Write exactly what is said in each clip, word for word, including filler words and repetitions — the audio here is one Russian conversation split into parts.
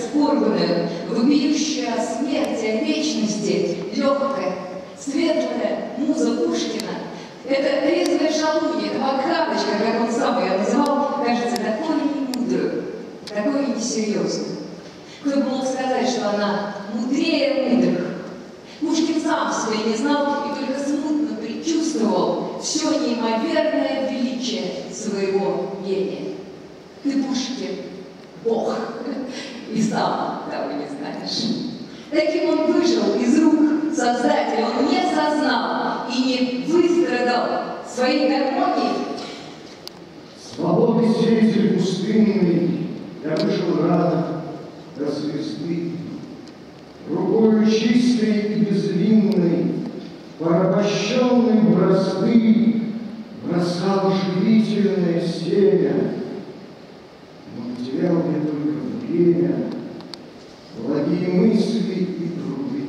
скорбная, вопиющая о смерти, о вечности, легкая, светлая муза Пушкина. Это резвая шалунья, это вакханочка, как он сам ее называл, кажется такой немудрой, такой несерьезной. Кто бы мог сказать, что она мудрее мудрых? Пушкин сам себя не знал и только смутно предчувствовал все неимоверное величие своего гения. Ты, Пушкин, Бог, и сам того не знаешь. Таким он вышел из рук Создателя, он не сознал и не выстрадал своей гармонии. Свободный сеятель пустынный, я вышел рад до звезды, рукою чистой и безвинной, порабощенной бразды, бросал живительное семя. Но уделял мне только время, благие мысли и труды.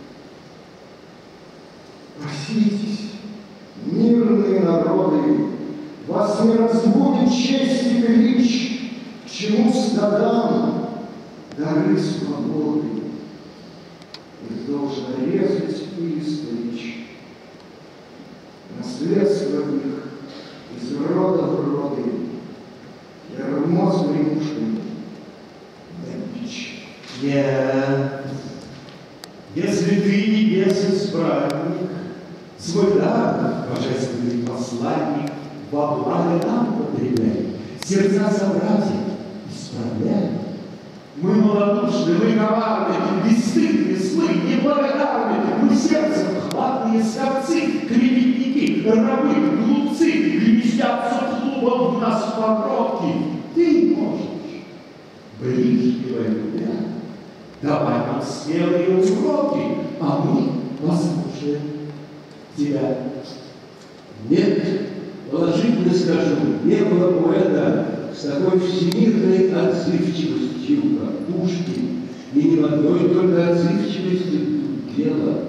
Проситесь, мирные народы, вас не разбудит честь и клич, к чему стадам дары свободы. Их должно резать или стричь. Наследство их из рода в роды, ярмо с гремушками да бич. Нет, если ты небесный справедник, свой дар, божественный посланник, во благо нам потребляй, сердца собратьев исправляй. Мы малодушны, мы коварны, бесстыдны, злы, неблагодарны, мы сердцем хватные скопцы, клеветники, рабы, глупцы, вместятся клубом в нас пороки. Ты можешь, ближнего любя, давай нам смелые уроки, а мы послушаем тебя. Нет, положительно скажу, не было поэта с такой всемирной отзывчивостью, как Пушкин, и не в одной только отзывчивости дело.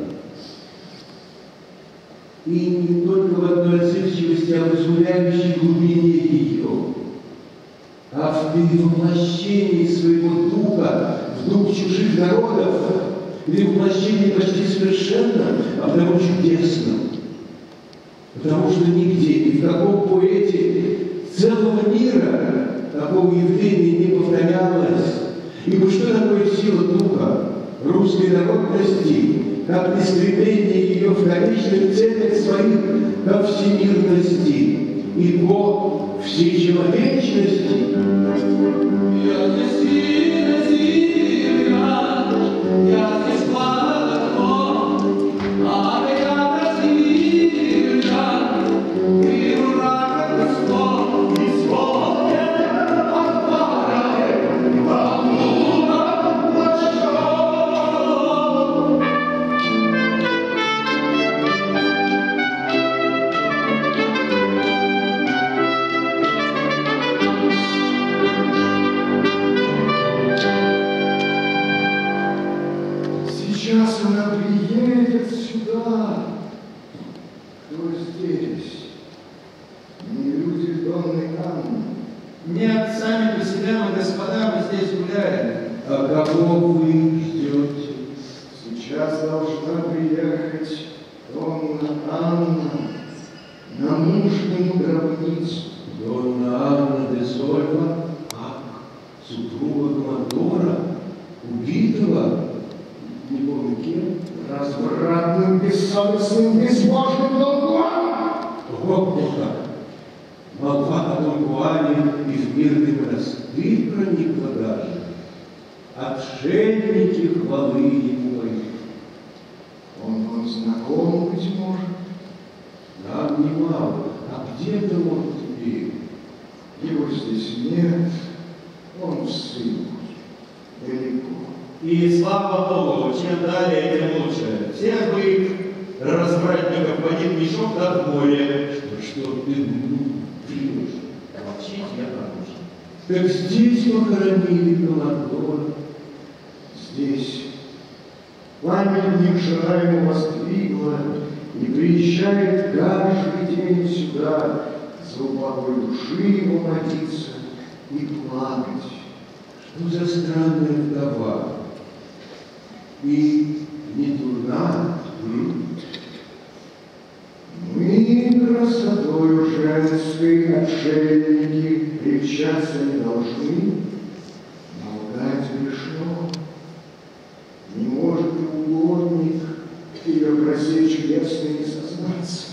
И не только в одной отзывчивости, а в изумляющей глубине ее, а в перевоплощении своего духа в дух чужих народов, перевоплощении почти совершенно, а потому чудесном. Потому что нигде, ни в каком поэте целого мира такого явления не повторялось. Ибо что такое сила духа русской народности, как истребление ее в конечных целях своих ко всемирности и по всечеловечности? Я Сейчас она приедет сюда. Кто здесь? Не люди Донны Анны. Нет, сами по себе мы, господа, мы здесь гуляем. А кого вы ждете? Сейчас должна приехать Донна Анна на мужнину гробницу. Донна Анна де Сольва, как супруга командора, убитого, не помню кем, развратным, бессовестным, безбожным Дон Жуаном. Вот как! Молва о Дон Жуане и в мирный монастырь проникла даже. Отшельники хвалы ему поют. Он вам знаком, быть может? Нам немало, а где-то он теперь? Его здесь нет, он в ссылке, далеко. И слава Богу, чем далее, тем лучше. Всех бы их развратников в один мешок да в море. Что, что ты пьешь? Молчите, я хороший. Так здесь похоронили командора. Здесь памятник жена ему воздвигла, и приезжает каждый день сюда за упокой души его молиться и плакать, Что за странная вдова? И не дурна? М? Мы красотою женской отшельники причаться не должны, но лгать грешно. Не может и угодник ее красе чудесной не сознаться.